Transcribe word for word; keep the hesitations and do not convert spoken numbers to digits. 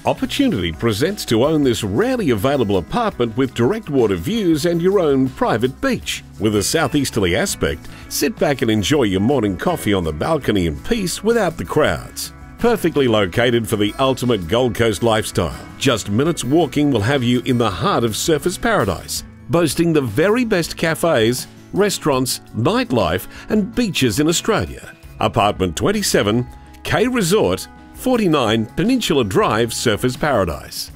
opportunity presents to own this rarely available apartment with direct water views and your own private beach. With a southeasterly aspect, sit back and enjoy your morning coffee on the balcony in peace without the crowds. Perfectly located for the ultimate Gold Coast lifestyle, just minutes walking will have you in the heart of surfers paradise, boasting the very best cafes, restaurants, nightlife and beaches in Australia. Apartment twenty-seven, K Resort, forty-nine Peninsular Drive, Surfers Paradise.